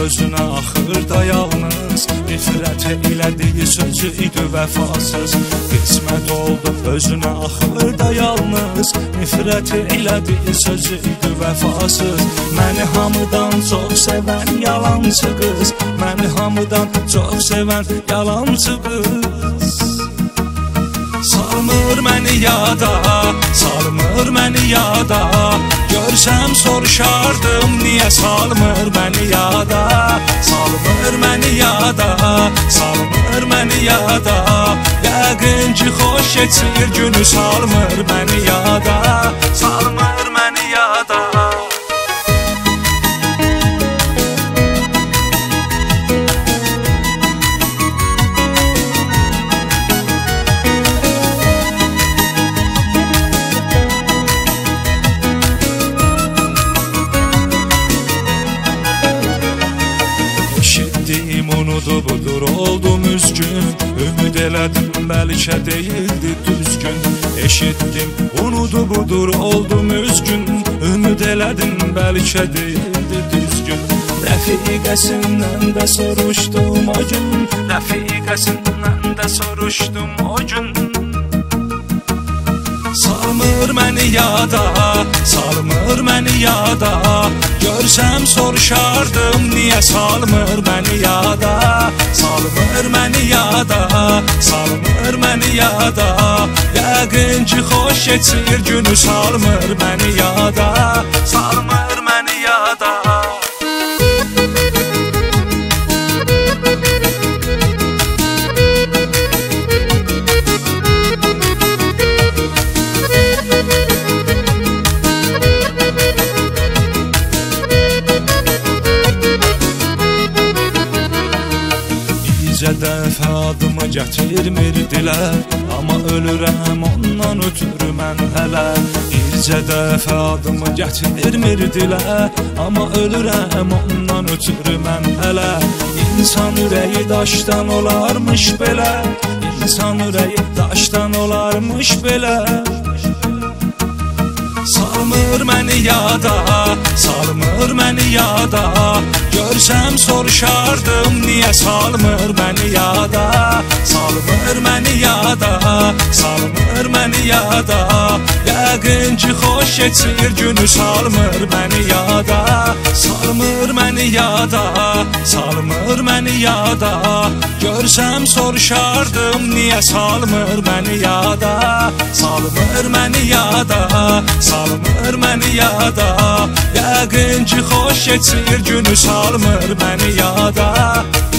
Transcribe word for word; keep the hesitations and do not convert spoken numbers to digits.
özünə axırda yalnız. Nifrət elədiyi sözü idi vəfasız. Qismət oldu özünə axırda yalnız. Nifrət elədiyi sözü idi vəfasız. Məni hamıdan çox sevən yalancı qız, məni hamıdan çox sevən yalancı qız. Salmır məni yada, salmır məni yada. Görsəm soruşardım, niyə salmır məni yada. Salmır məni yada, salmır məni yada. Yəqin ki xoş keçir günü, salmır məni yada. Salmır məni yada. Eşitdim unudu budur oldum üzgün. Ümid elədim bəlkə deyildi düzgün. Eşitdim unudu budur oldum üzgün. Ümid elədim bəlkə deyildi düzgün. Rəfiqəsindən də soruşdum o gün, rəfiqəsindən də soruşdum o gün. Salmır məni yada, salmır məni yada. Görsəm soruşardım, niyə salmır məni yada. Salmır məni yada, salmır məni yada. Yəqin ki xoş keçir günü, salmır məni yada. Salmır məni yada. Bizə dəfə adımı gətirmirdilər, amma ölürəm ondan ötürü mən hələ. Bircə dəfə adımı gətirmirdilər, amma ölürəm ondan ötürü mən hələ. İnsan ürəyi daşdan olarmış belə, İnsan ürəyi daşdan olarmış belə. Salmır məni yada, salmır məni yada. Görsəm soruşardım, niyə salmır məni yada. Salmır məni yada, salmır məni yada. Yəqin ki xoş keçir günü, salmır məni yada. Salmır məni yada, salmır məni yada. Görsəm soruşardım, niyə salmır məni yada. Salmır məni yada, salmır məni yada. Yəqin ki xoş keçir günü, salmır məni yada.